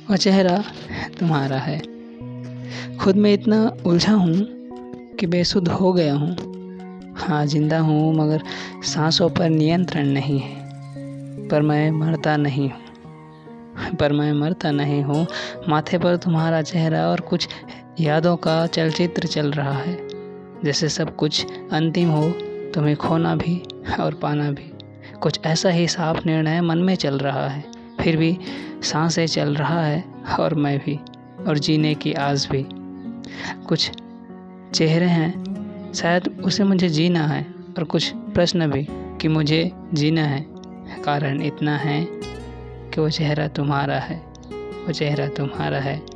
वो चेहरा तुम्हारा है। खुद में इतना उलझा हूँ कि बेसुध हो गया हूँ। हाँ, जिंदा हूँ मगर सांसों पर नियंत्रण नहीं है। पर मैं मरता नहीं हूँ। माथे पर तुम्हारा चेहरा और कुछ यादों का चलचित्र चल रहा है। जैसे सब कुछ अंतिम हो, तुम्हें खोना भी और पाना भी। कुछ ऐसा ही साफ निर्णय मन में चल रहा है। फिर भी सांसें चल रहा है और मैं भी, और जीने की आस भी। कुछ चेहरे हैं, शायद उसे मुझे जीना है, और कुछ प्रश्न भी कि मुझे जीना है। कारण इतना है कि वो चेहरा तुम्हारा है।